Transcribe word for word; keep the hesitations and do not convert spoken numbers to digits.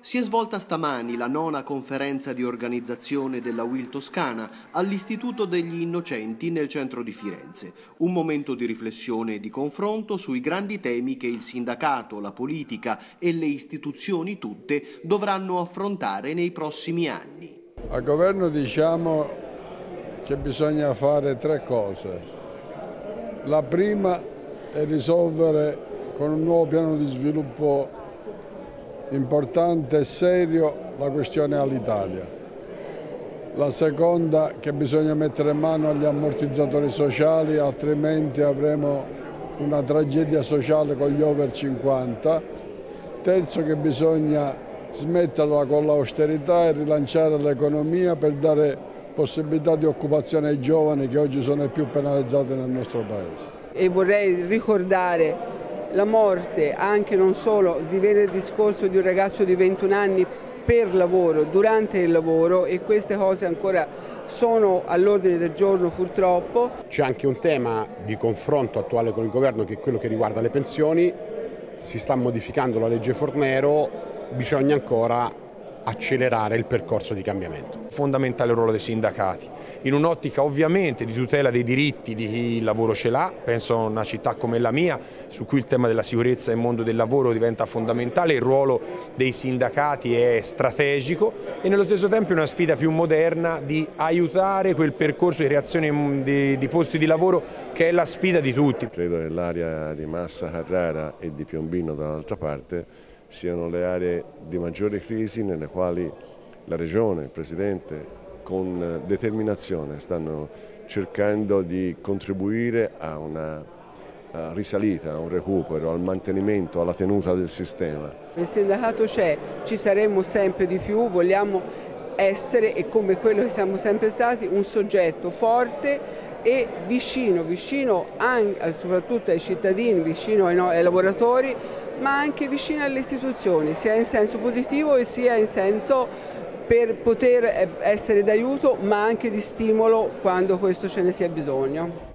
Si è svolta stamani la nona conferenza di organizzazione della U I L Toscana all'Istituto degli Innocenti nel centro di Firenze. Un momento di riflessione e di confronto sui grandi temi che il sindacato, la politica e le istituzioni tutte dovranno affrontare nei prossimi anni. Al governo diciamo che bisogna fare tre cose. La prima è risolvere con un nuovo piano di sviluppo importante e serio la questione all'Italia. La seconda che bisogna mettere mano agli ammortizzatori sociali, altrimenti avremo una tragedia sociale con gli over cinquanta. Terzo che bisogna smetterla con l'austerità e rilanciare l'economia per dare possibilità di occupazione ai giovani che oggi sono i più penalizzati nel nostro Paese. E vorrei ricordare la morte, anche non solo, di venerdì scorso di un ragazzo di ventuno anni per lavoro, durante il lavoro, e queste cose ancora sono all'ordine del giorno purtroppo. C'è anche un tema di confronto attuale con il governo che è quello che riguarda le pensioni, si sta modificando la legge Fornero, bisogna ancora accelerare il percorso di cambiamento. Fondamentale il ruolo dei sindacati, in un'ottica ovviamente di tutela dei diritti di chi il lavoro ce l'ha, penso a una città come la mia, su cui il tema della sicurezza nel mondo del lavoro diventa fondamentale, il ruolo dei sindacati è strategico e nello stesso tempo è una sfida più moderna di aiutare quel percorso di creazione di, di posti di lavoro che è la sfida di tutti. Credo che l'area di Massa Carrara e di Piombino dall'altra parte siano le aree di maggiore crisi nelle quali la Regione, il Presidente, con determinazione stanno cercando di contribuire a una risalita, a un recupero, al mantenimento, alla tenuta del sistema. Il sindacato c'è, ci saremo sempre di più, vogliamo essere, e come quello che siamo sempre stati, un soggetto forte e vicino, vicino anche, soprattutto ai cittadini, vicino ai, no, ai lavoratori, ma anche vicino alle istituzioni, sia in senso positivo e sia in senso per poter essere d'aiuto, ma anche di stimolo quando questo ce ne sia bisogno.